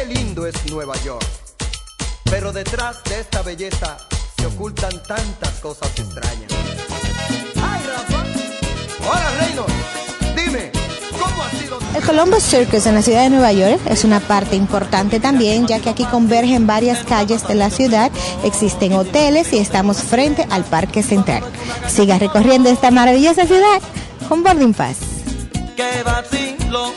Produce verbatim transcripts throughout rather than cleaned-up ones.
lindo es Nueva York, pero detrás de esta belleza se ocultan tantas cosas extrañas. ¡Ay, Rafa! ¡Hola, Reino! Dime, ¿cómo ha sido? El Columbus Circus en la ciudad de Nueva York es una parte importante también, ya que aquí convergen varias calles de la ciudad, existen hoteles y estamos frente al Parque Central. Siga recorriendo esta maravillosa ciudad con Boarding Pass. ¡Qué vacilón!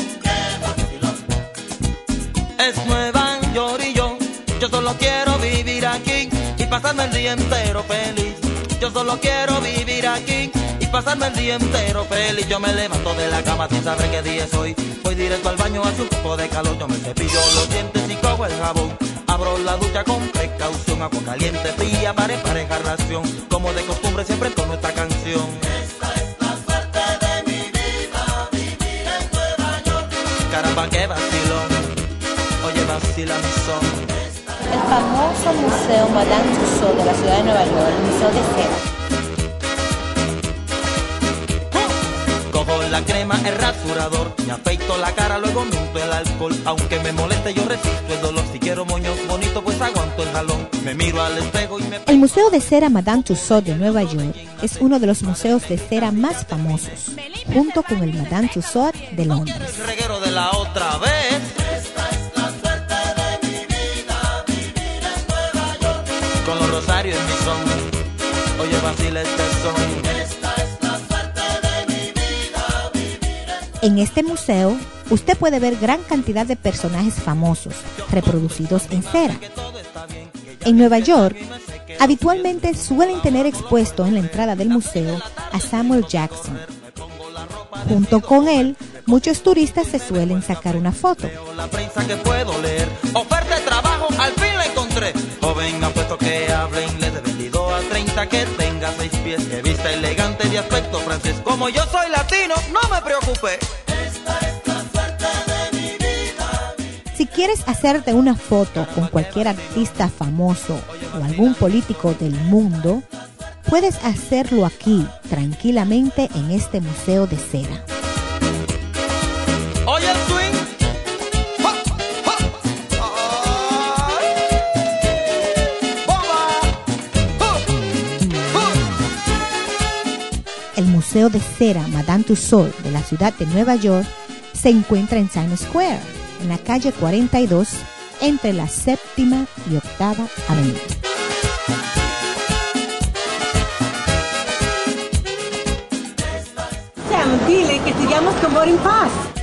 Es Nueva York y yo, yo solo quiero vivir aquí y pasarme el día entero feliz. Yo solo quiero vivir aquí y pasarme el día entero feliz. Yo me levanto de la cama sin saber qué día es hoy. Voy directo al baño, hace un poco de calor. Yo me cepillo los dientes y cojo el jabón. Abro la ducha con precaución, agua caliente, fría para emparejar la acción. Como de costumbre siempre entono esta canción. Esta es la suerte de mi vida, vivir en Nueva York. Caramba, qué vacilón. Oye, vacila mi son. El famoso Museo Madame Tussauds de la ciudad de Nueva York, el Museo de Cera. Cojo la crema, el rasurador, me afeito la cara, luego me unto el alcohol. Aunque me moleste, yo resisto el dolor. Si quiero moños bonitos, pues aguanto el jalón. Me miro al espejo y me... El Museo de Cera Madame Tussauds de Nueva York es uno de los museos de cera más famosos, junto con el Madame Tussauds de Londres. El reguero de la otra vez. Con los rosarios en mi son, oye, vacila este son. Esta es la suerte de mi vida, vivir en... En este museo, usted puede ver gran cantidad de personajes famosos, reproducidos en cera. En Nueva York, habitualmente suelen tener expuesto en la entrada del museo a Samuel Jackson. Junto con él, muchos turistas se suelen sacar una foto. La prensa que puedo leer, oferta de trabajo, al fin la encontré. Joven, apuesto que hablen, les he vendido a treinta, que tenga seis pies, que vista elegante de aspecto francés. Como yo soy latino, no me preocupé. Esta es la suerte de mi vida. Si quieres hacerte una foto con cualquier artista famoso o algún político del mundo, puedes hacerlo aquí, tranquilamente, en este museo de cera. Oye el swing. ¡Ja! ¡Ja! ¡Ay! ¡Bomba! ¡Ja! ¡Ja! El Museo de Cera Madame Tussauds de la ciudad de Nueva York se encuentra en Times Square, en la calle cuarenta y dos, entre la séptima y octava avenida. Sam, dile que sigamos con Boarding Pass.